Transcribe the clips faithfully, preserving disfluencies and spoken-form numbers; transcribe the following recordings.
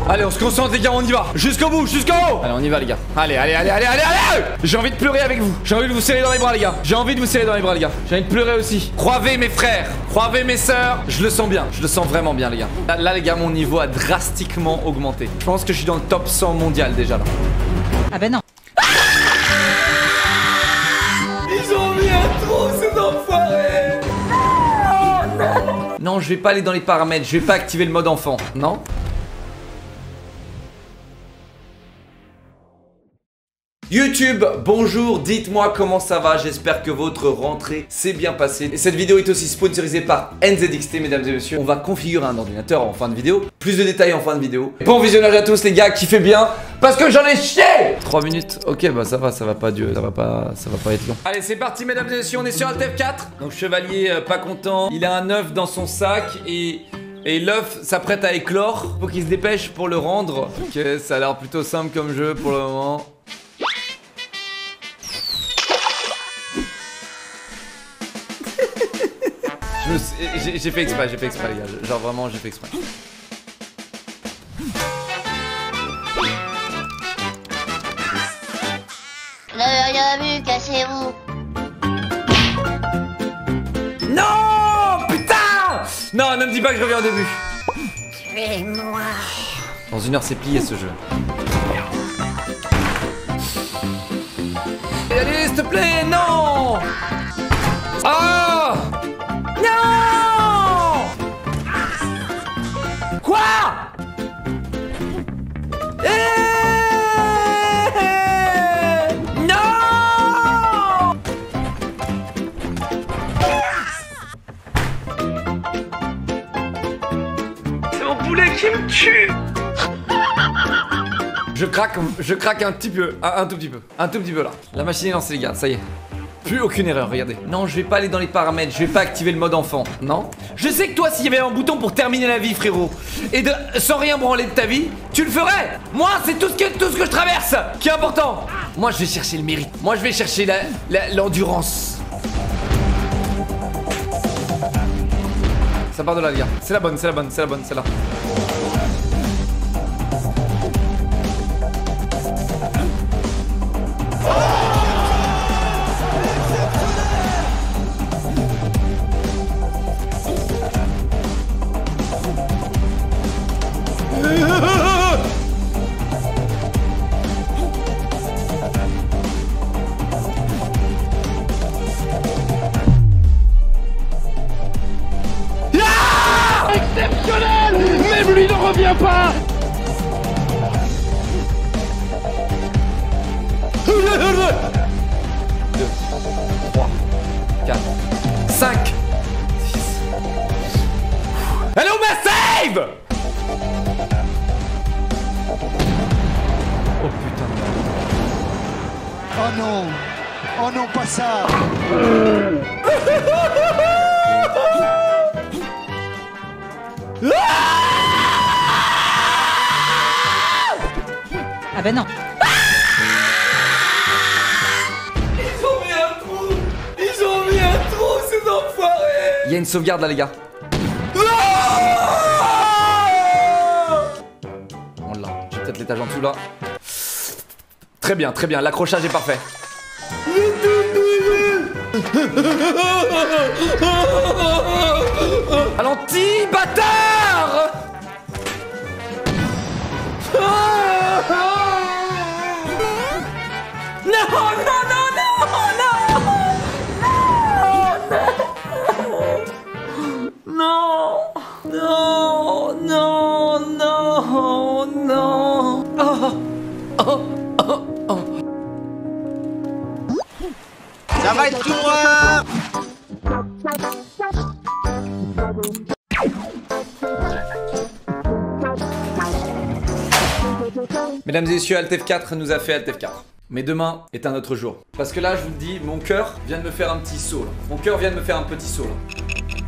Allez, on se concentre les gars, on y va. Jusqu'au bout, jusqu'au haut. Allez, on y va les gars. Allez, allez, allez, allez, allez, allez. J'ai envie de pleurer avec vous. J'ai envie de vous serrer dans les bras les gars. J'ai envie de vous serrer dans les bras les gars. J'ai envie de pleurer aussi. Croivez mes frères, croivez mes sœurs. Je le sens bien, je le sens vraiment bien les gars. Là, là les gars, mon niveau a drastiquement augmenté. Je pense que je suis dans le top cent mondial déjà là. Ah ben non. Ils ont mis un trou ces enfoirés. Non, je vais pas aller dans les paramètres. Je vais pas activer le mode enfant. Non. YouTube, bonjour, dites-moi comment ça va, j'espère que votre rentrée s'est bien passée. Et cette vidéo est aussi sponsorisée par N Z X T, mesdames et messieurs. On va configurer un ordinateur en fin de vidéo. Plus de détails en fin de vidéo. Bon visionnage à tous les gars, kiffez bien, parce que j'en ai chié. trois minutes, ok bah ça va, ça va pas Dieu, ça va pas, ça va pas être long. Allez c'est parti mesdames et messieurs, on est sur Alt F quatre. Donc chevalier euh, pas content, il a un œuf dans son sac et... Et l'œuf s'apprête à éclore. Faut qu'il se dépêche pour le rendre. Ok, ça a l'air plutôt simple comme jeu pour le moment. J'ai fait exprès, j'ai fait exprès les gars, genre vraiment j'ai fait exprès. L'œil à vue, cassez-vous. Non putain. Non, ne me dis pas que je reviens au début. Suis-moi. Dans une heure c'est plié ce jeu. Allez s'il te plaît, non. Ah. Non! Quoi? Eh non! C'est mon poulet qui me tue! Je craque, je craque un petit peu, un, un tout petit peu, un tout petit peu là. La machine est lancée les gars, ça y est. Plus aucune erreur, regardez. Non, je vais pas aller dans les paramètres, je vais pas activer le mode enfant. Non. Je sais que toi, s'il y avait un bouton pour terminer la vie, frérot, et de sans rien branler de ta vie, tu le ferais. Moi, c'est tout ce que tout ce que je traverse qui est important. Moi, je vais chercher le mérite. Moi, je vais chercher la l'endurance. Ça part de là, les gars. C'est la bonne, c'est la bonne, c'est la bonne, c'est là. Exceptionnel! Même lui ne revient pas! deux, trois, quatre, cinq, six. Allez, on met save! Oh putain. Oh non! Oh non, pas ça! Ah ben non. Ils ont mis un trou. Ils ont mis un trou ces enfoirés. Il y a une sauvegarde là les gars. On l'a. J'ai peut-être l'étage en dessous là. Très bien, très bien. L'accrochage est parfait. Ralenti, bâtard! Non, non, non, non, non, non, non, non, non, non. Oh, oh, oh, oh. Ça va être tout noir! Mesdames et messieurs, Alt F quatre nous a fait Alt F quatre. Mais demain est un autre jour. Parce que là, je vous le dis, mon cœur vient de me faire un petit saut. Là. Mon cœur vient de me faire un petit saut. Là.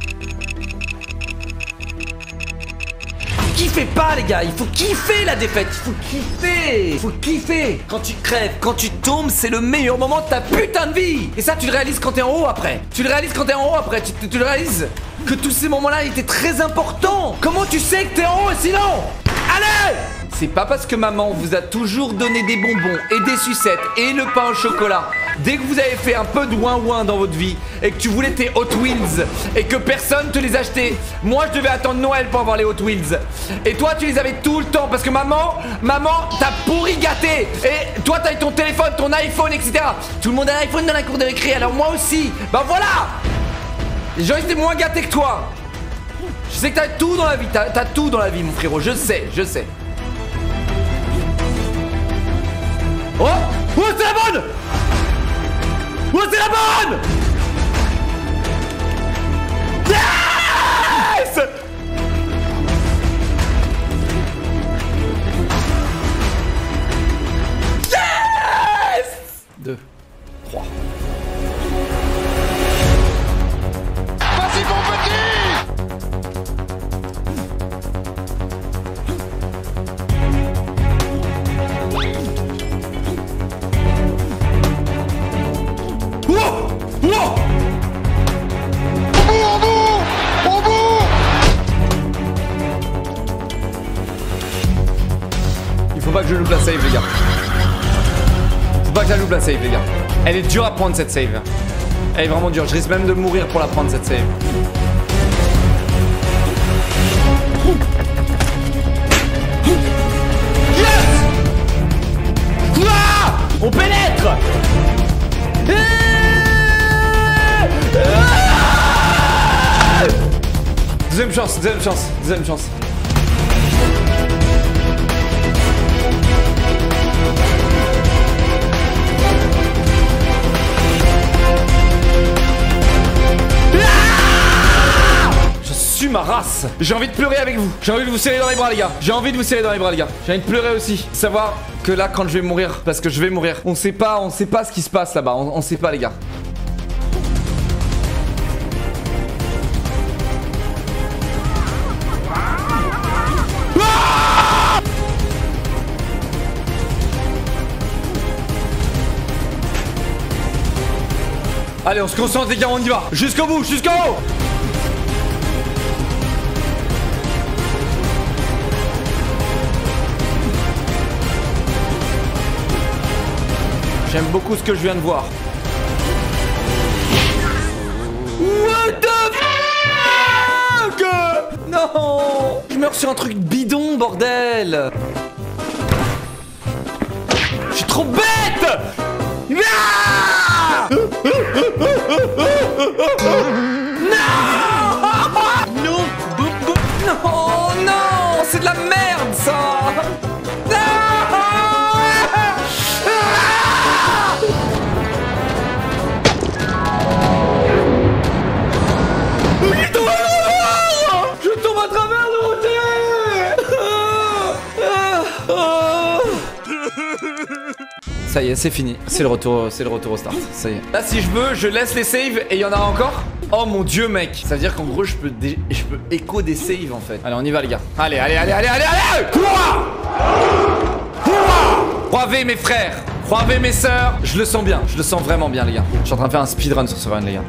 Kiffez pas les gars, il faut kiffer la défaite, il faut kiffer, il faut kiffer. Quand tu crèves, quand tu tombes, c'est le meilleur moment de ta putain de vie. Et ça tu le réalises quand t'es en haut après. Tu le réalises quand t'es en haut après, tu, tu, tu le réalises que tous ces moments-là étaient très importants. Comment tu sais que t'es en haut sinon? Allez, C'est pas parce que maman vous a toujours donné des bonbons et des sucettes et le pain au chocolat. Dès que vous avez fait un peu de ouin-ouin dans votre vie et que tu voulais tes Hot Wheels et que personne te les achetait. Moi, je devais attendre Noël pour avoir les Hot Wheels. Et toi, tu les avais tout le temps parce que maman, maman, t'as pourri gâté. Et toi, t'as eu ton téléphone, ton iPhone, et cetera. Tout le monde a un iPhone dans la cour de récré, alors moi aussi. Bah voilà. Les gens étaient moins gâtés que toi. Je sais que t'as tout dans la vie, t'as tout dans la vie, mon frérot. Je sais, je sais. Oh, oh, c'est la bonne. Oh, c'est la bonne. Yes. Yes. Deux, trois. Vas-y mon petit. Wow! Wow! Au bout, au bout. Il faut pas que je loupe la save, les gars. Faut pas que je la loupe la save, les gars. Elle est dure à prendre cette save. Elle est vraiment dure. Je risque même de mourir pour la prendre cette save. Yes! Ah! On pénètre! Deuxième chance, deuxième chance, deuxième chance. Je suis ma race. J'ai envie de pleurer avec vous. J'ai envie de vous serrer dans les bras, les gars. J'ai envie de vous serrer dans les bras, les gars. J'ai envie de pleurer aussi. Savoir que là, quand je vais mourir, parce que je vais mourir, on sait pas, on sait pas ce qui se passe là-bas. On, on sait pas, les gars. Allez, on se concentre, les gars, on y va. Jusqu'au bout, jusqu'au haut. J'aime beaucoup ce que je viens de voir. What the fuck? Non, je meurs sur un truc bidon, bordel. Je suis trop bête. Ah! Non! Non! Non! Non! C'est de la merde, ça! Non! Je tombe à travers le routier! Ça y est, c'est fini. C'est le retour, c'est le retour au start. Ça y est. Là, si je veux, je laisse les saves et il y en a encore. Oh mon dieu, mec. Ça veut dire qu'en gros, je peux, dé... je peux écho des saves en fait. Allez, on y va, les gars. Allez, allez, allez, allez, allez, allez. Hurrah! Hurrah! Croivez mes frères, croivez mes sœurs. Je le sens bien, je le sens vraiment bien, les gars. Je suis en train de faire un speedrun sur ce run, les gars.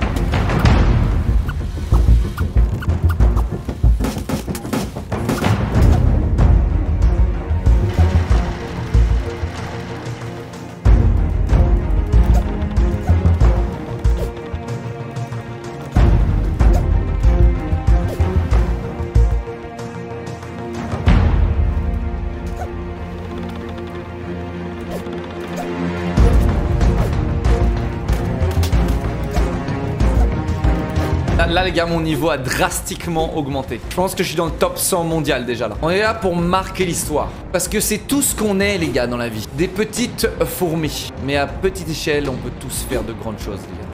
Là les gars, mon niveau a drastiquement augmenté. Je pense que je suis dans le top cent mondial déjà là. On est là pour marquer l'histoire. Parce que c'est tout ce qu'on est les gars dans la vie. Des petites fourmis. Mais à petite échelle, on peut tous faire de grandes choses les gars.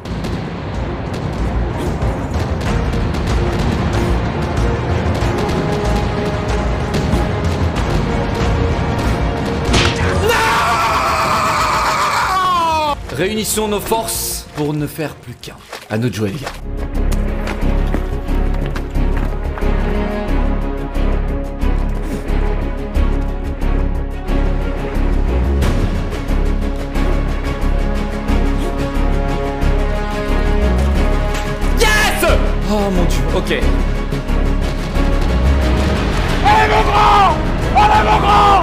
Non! Réunissons nos forces pour ne faire plus qu'un. À nous de jouer les gars. Oh mon dieu, ok. Allez mon grand! Allez mon grand!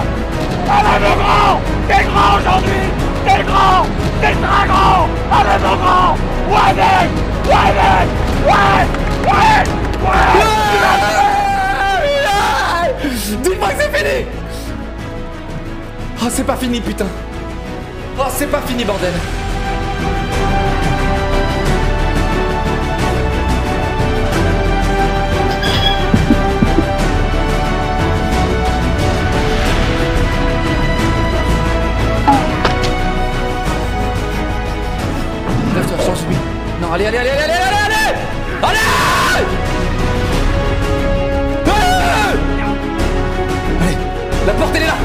T'es grand, t'es très grand. Allez mon grand. Ouais mec, ouais mec, ouais, ouais, ouais. Dis-moi que c'est fini. Oh, c'est pas fini, putain. Oh, c'est pas fini, bordel. Lève-toi, change lui. Non, allez, allez, allez, allez, allez, allez, allez. Allez. Allez, la porte, elle est là.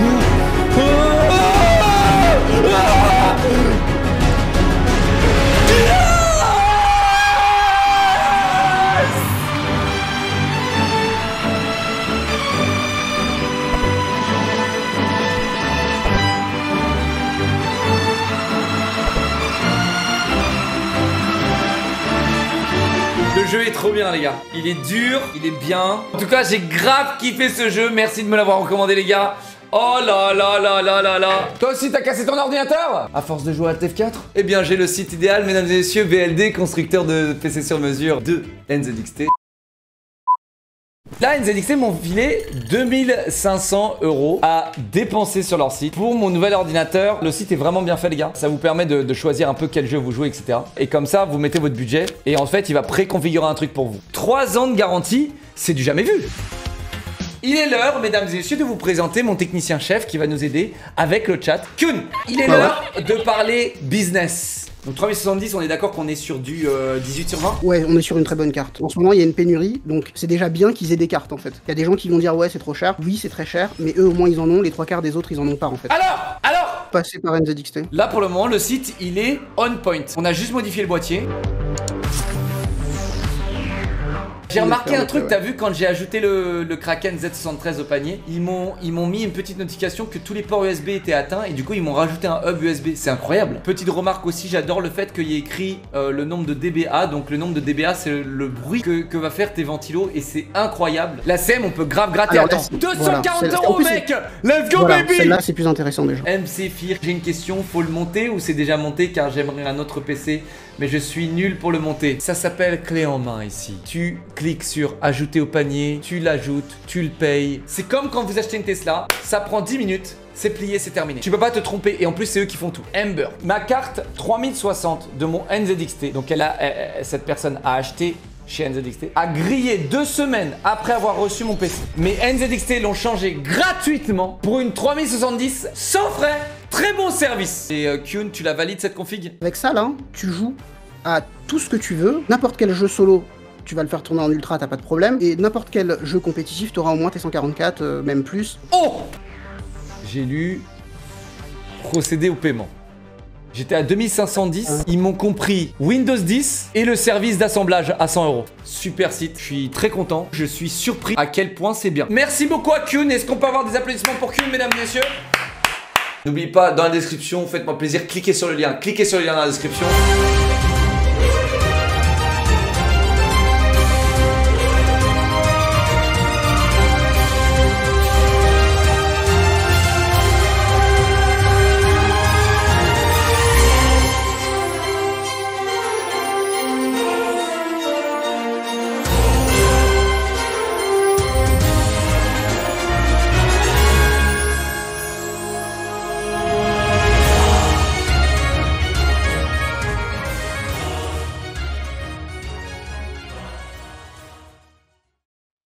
Le jeu est trop bien les gars, il est dur, il est bien. En tout cas j'ai grave kiffé ce jeu, merci de me l'avoir recommandé les gars. Oh là là là là là là. Toi aussi t'as cassé ton ordinateur à force de jouer à T F quatre? Eh bien j'ai le site idéal mesdames et messieurs, V L D, constructeur de P C sur mesure de N Z X T. Là, N Z X T m'ont filé deux mille cinq cents euros à dépenser sur leur site pour mon nouvel ordinateur. Le site est vraiment bien fait les gars. Ça vous permet de, de choisir un peu quel jeu vous jouez, et cetera. Et comme ça, vous mettez votre budget et en fait, il va préconfigurer un truc pour vous. trois ans de garantie, c'est du jamais vu. Il est l'heure, mesdames et messieurs, de vous présenter mon technicien chef qui va nous aider avec le chat. Kun, il est l'heure de parler business. Donc trois mille soixante-dix, on est d'accord qu'on est sur du euh, dix-huit sur vingt? Ouais, on est sur une très bonne carte. En ce moment, il y a une pénurie, donc c'est déjà bien qu'ils aient des cartes en fait. Il y a des gens qui vont dire ouais, c'est trop cher. Oui, c'est très cher, mais eux au moins ils en ont. Les trois quarts des autres, ils en ont pas en fait. Alors, alors Passer par N Z X T. Là pour le moment, le site il est on point. On a juste modifié le boîtier. J'ai remarqué un truc, t'as vu quand j'ai ajouté le, le Kraken Z soixante-treize au panier, ils m'ont ils m'ont mis une petite notification que tous les ports U S B étaient atteints et du coup ils m'ont rajouté un hub U S B, c'est incroyable. Petite remarque aussi, j'adore le fait qu'il y ait écrit euh, le nombre de dBA, donc le nombre de dBA c'est le, le bruit que, que va faire tes ventilos et c'est incroyable. La C M on peut grave gratter. Alors, Attends, deux cent quarante voilà, euros mec. Let's go voilà, baby. Celle-là c'est plus intéressant déjà. M C Fir, j'ai une question, faut le monter ou c'est déjà monté car j'aimerais un autre P C mais je suis nul pour le monter. Ça s'appelle clé en main ici. Tu cliques sur ajouter au panier, tu l'ajoutes, tu le payes. C'est comme quand vous achetez une Tesla, ça prend dix minutes, c'est plié, c'est terminé. Tu peux pas te tromper et en plus c'est eux qui font tout. Ember, ma carte trois mille soixante de mon N Z X T, donc elle a, elle, cette personne a acheté chez N Z X T, a grillé deux semaines après avoir reçu mon P C. Mais N Z X T l'ont changé gratuitement pour une trois mille soixante-dix sans frais. Très bon service. Et euh, Kyun, tu la valides cette config? Avec ça là, tu joues à tout ce que tu veux, n'importe quel jeu solo. Tu vas le faire tourner en ultra, t'as pas de problème. Et n'importe quel jeu compétitif, t'auras au moins tes cent quarante-quatre, euh, même plus. Oh! J'ai lu procéder au paiement. J'étais à deux mille cinq cent dix, ils m'ont compris Windows dix et le service d'assemblage à cent euros. Super site, je suis très content, je suis surpris à quel point c'est bien. Merci beaucoup à Kyun, est-ce qu'on peut avoir des applaudissements pour Kyun, mesdames et messieurs? N'oubliez pas, dans la description, faites-moi plaisir, cliquez sur le lien, cliquez sur le lien dans la description.